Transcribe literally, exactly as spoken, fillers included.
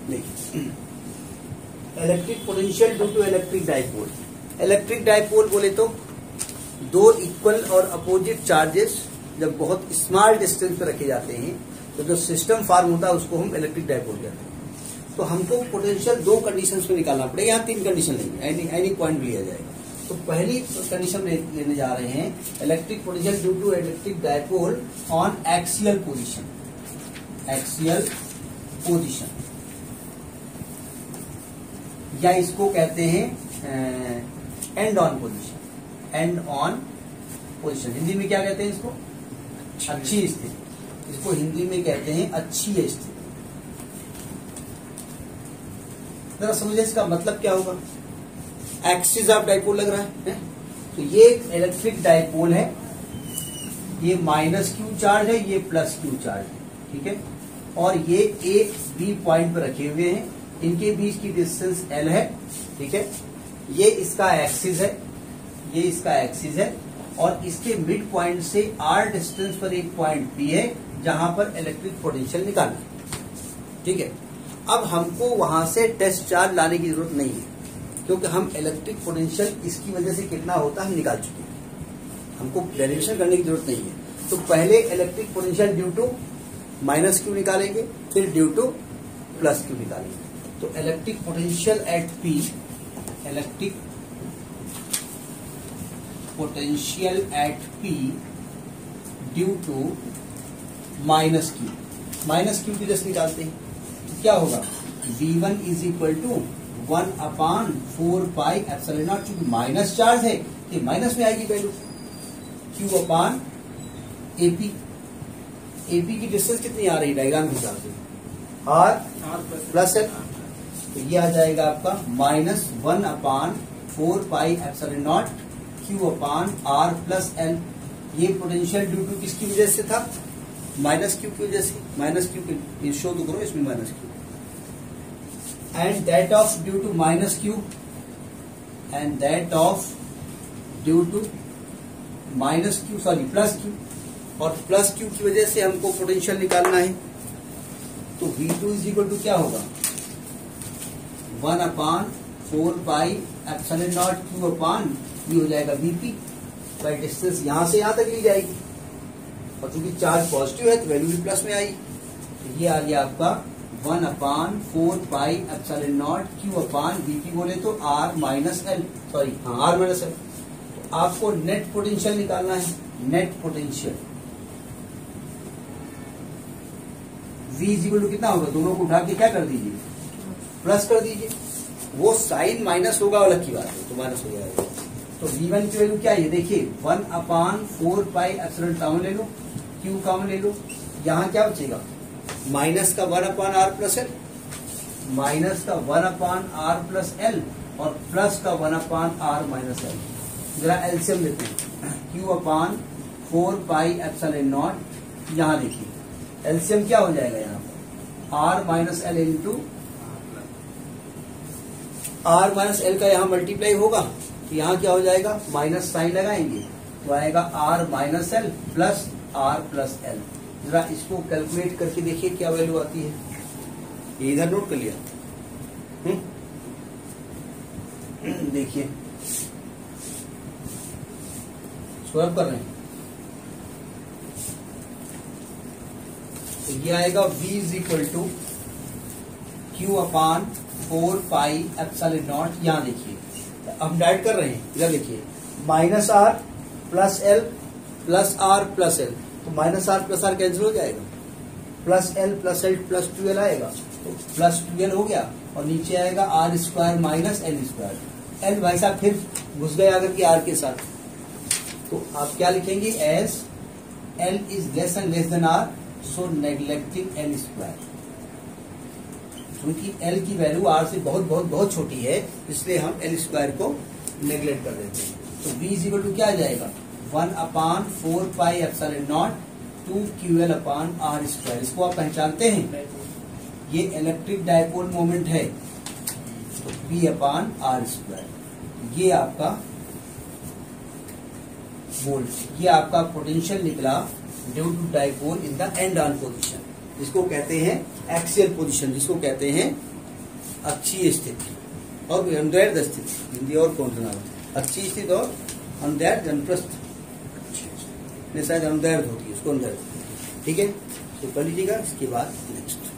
देखिए, electric potential due to electric dipole. Electric dipole बोले तो दो इक्वल और अपोजिट चार्जेस जब बहुत स्मॉल डिस्टेंस पे रखे जाते हैं तो जो सिस्टम फॉर्म होता है उसको हम इलेक्ट्रिक डाइपोल कहते हैं। तो हमको पोटेंशियल दो कंडीशंस में निकालना पड़ेगा, यहाँ तीन कंडीशन लेंगे, एनी एनी पॉइंट लिया जाएगा। तो पहली कंडीशन ले, लेने जा रहे हैं electric potential due to electric dipole on axial position. Axial position या इसको कहते हैं end on position. End on position Hindi में क्या कहते हैं इसको? अच्छी स्थिति। इसको हिंदी में कहते हैं अच्छी स्थिति। जरा समझिए इसका मतलब क्या होगा। एक्सिस ऑफ डाइपोल लग रहा है, है? तो ये एक इलेक्ट्रिक डाइपोल है, ये माइनस क्यू चार्ज है, ये प्लस क्यू चार्ज है, ठीक है। और ये ए बी पॉइंट पर रखे हुए हैं, इनके बीच की डिस्टेंस एल है, ठीक है। ये इसका एक्सिस है, ये इसका एक्सिस है, और इसके मिड पॉइंट से आर डिस्टेंस पर एक पॉइंट पी है जहां पर इलेक्ट्रिक पोटेंशियल निकालना, ठीक है। अब हमको वहां से टेस्ट चार्ज लाने की जरूरत नहीं है, क्योंकि हम इलेक्ट्रिक पोटेंशियल इसकी वजह से कितना होता है हम निकाल चुके हैं, हमको डेरिवेशन करने की जरूरत नहीं है। तो पहले electric potential due to minus q निकालेंगे, फिर ड्यू टू प्लस क्यू निकालेंगे। तो electric potential at P, electric potential at P due to minus q, minus q की जस्ट निकालते हैं तो क्या होगा, V one is equal to one upon four pi epsilon naught. चूंकि माइनस चार्ज है कि माइनस में आएगी value, q upon AP. AP की डिस्टेंस कितनी आ रही है डायग्राम के हिसाब से, आर प्लस एल, तो ये आ जाएगा आपका minus one upon four pi epsilon naught q upon R plus L. ये पोटेंशियल ड्यू टू किसकी वजह से था, माइनस क्यू की वजह से। माइनस क्यू की शो तो करो इसमें minus q, and that of due to minus q, and that of due to minus q sorry plus q, और प्लस क्यू की वजह से हमको पोटेंशियल निकालना है। तो V two is equal to क्या होगा, one upon four pi epsilon naught q upon ये हो जाएगा वीपी बाई डिस्टेंस, यहां से यहां तक ली जाएगी, और चूंकि चार्ज पॉजिटिव है तो वैल्यू भी प्लस में आई। तो ये आ गया आपका one upon four pi epsilon naught q upon VP बोले तो आर माइनस एल, सॉरी हाँ आर माइनस एल। तो आपको नेट पोटेंशियल निकालना है, net potential V is equal to कितना होगा, दोनों को उठा के क्या कर दीजिए, प्लस कर दीजिए। वो साइन माइनस होगा अलग की बात है, तो माइनस हो जाएगा। तो वी वन की वैल्यू क्या है, देखिए one upon four pi epsilon common ले लो, क्यू कॉमन ले लो, यहाँ क्या बचेगा, माइनस का one upon R plus L, minus का one upon R plus L, और प्लस का one upon R minus L. जरा एलसीएम लेते हैं, q upon four pi epsilon naught, यहाँ देखिए एलसीएम क्या हो जाएगा, यहाँ पर R minus L into R minus L का यहाँ मल्टीप्लाई होगा, तो यहाँ क्या हो जाएगा, माइनस साइन लगाएंगे तो आएगा R minus L plus R plus L. जरा इसको कैलकुलेट करके देखिए क्या वैल्यू आती है, ये इधर नोट कर लिया, देखिए सॉल्व कर रहे हैं। तो ये आएगा v is equal to q upon four pi epsilon naught, यहाँ देखिए हम डाइट कर रहे हैं, इधर देखिए minus R plus L plus R plus L, तो minus R plus R cancel हो जाएगा, plus L plus L plus twelve आएगा, तो प्लस ट्वेल्व हो गया, और नीचे आएगा R square minus L square. L भाई साहब फिर घुस गए आकर के आर के साथ, तो आप क्या लिखेंगे, as L is less and less than R, so neglecting L square. क्योंकि एल की वैल्यू आर से बहुत बहुत बहुत छोटी है, इसलिए हम एल स्क्वायर को नेग्लेक्ट कर देते हैं। तो v इज इक्वल टू क्या आ जाएगा, one upon four pi epsilon naught two q L upon R square. इसको आप पहचानते हैं, ये इलेक्ट्रिक डायपोल मोमेंट है, तो p अपान आर स्क्वायर। ये आपका वोल्ट, ये आपका पोटेंशियल निकला due to dipole in the end on position, जिसको कहते हैं एक्सियल पोजीशन, जिसको कहते हैं अच्छी स्थिति और अनुदैर्ध्य स्थिति, हिंदी और कौन सा नाम, अच्छी स्थिति और अनुदैर्ध्य अनुप्रस्थ, शायद अनुदैर्ध्य होती है उसको अनुदैर्ध्य, ठीक है। तो कर लीजिएगा, इसके बाद नेक्स्ट